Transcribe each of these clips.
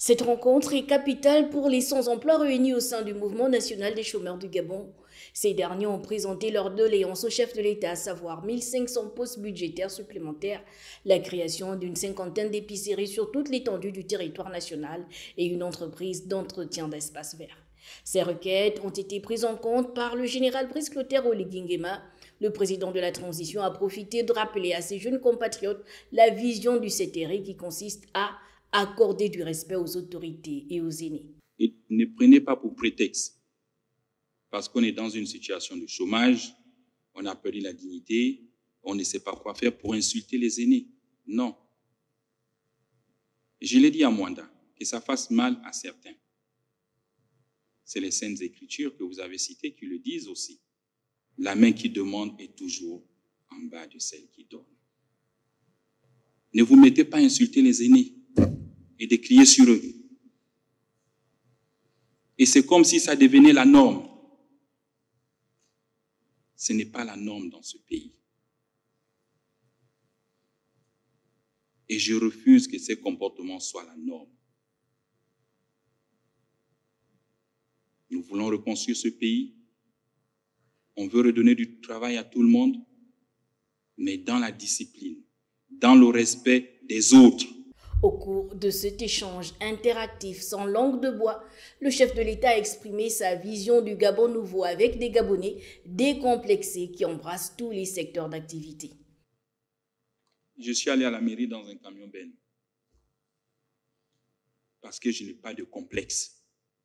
Cette rencontre est capitale pour les sans-emploi réunis au sein du Mouvement national des chômeurs du Gabon. Ces derniers ont présenté leur doléance au chef de l'État, à savoir 1500 postes budgétaires supplémentaires, la création d'une cinquantaine d'épiceries sur toute l'étendue du territoire national et une entreprise d'entretien d'espaces verts. Ces requêtes ont été prises en compte par le général Brice Clotaire Oligui-Nguema. Le président de la transition a profité de rappeler à ses jeunes compatriotes la vision du CTRI qui consiste à accorder du respect aux autorités et aux aînés. Et ne prenez pas pour prétexte, parce qu'on est dans une situation de chômage, on a perdu la dignité, on ne sait pas quoi faire pour insulter les aînés. Non. Je l'ai dit à Mwanda, que ça fasse mal à certains. C'est les Saintes Écritures que vous avez citées qui le disent aussi. La main qui demande est toujours en bas de celle qui donne. Ne vous mettez pas à insulter les aînés et de crier sur eux. Et c'est comme si ça devenait la norme. Ce n'est pas la norme dans ce pays. Et je refuse que ces comportements soient la norme. Nous voulons reconstruire ce pays. On veut redonner du travail à tout le monde, mais dans la discipline, dans le respect des autres. Au cours de cet échange interactif sans langue de bois, le chef de l'État a exprimé sa vision du Gabon nouveau avec des Gabonais décomplexés qui embrassent tous les secteurs d'activité. Je suis allé à la mairie dans un camion ben parce que je n'ai pas de complexe.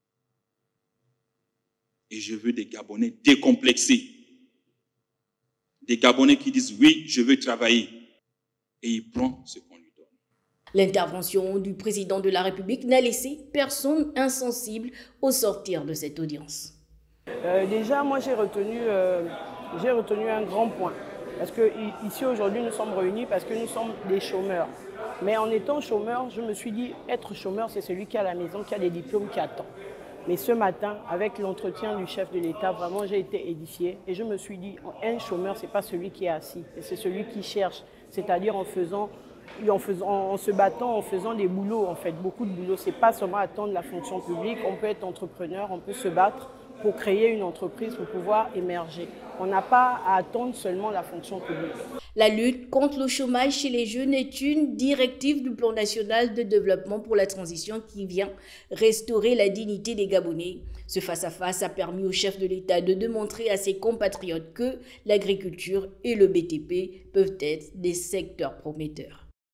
Et je veux des Gabonais décomplexés. Des Gabonais qui disent oui, je veux travailler. Et il prend ce qu'on lui donne. L'intervention du président de la République n'a laissé personne insensible au sortir de cette audience. Déjà, moi j'ai retenu un grand point. Parce qu'ici aujourd'hui nous sommes réunis parce que nous sommes des chômeurs. Mais en étant chômeur, je me suis dit, être chômeur, c'est celui qui est à la maison, qui a des diplômes, qui attend. Mais ce matin, avec l'entretien du chef de l'État, vraiment j'ai été édifié. Et je me suis dit, un chômeur, ce n'est pas celui qui est assis, c'est celui qui cherche. C'est-à-dire en se battant, en faisant des boulots, en fait, beaucoup de boulots. Ce n'est pas seulement attendre la fonction publique, on peut être entrepreneur, on peut se battre pour créer une entreprise, pour pouvoir émerger. On n'a pas à attendre seulement la fonction publique. La lutte contre le chômage chez les jeunes est une directive du Plan national de développement pour la transition qui vient restaurer la dignité des Gabonais. Ce face-à-face a permis au chef de l'État de démontrer à ses compatriotes que l'agriculture et le BTP peuvent être des secteurs prometteurs.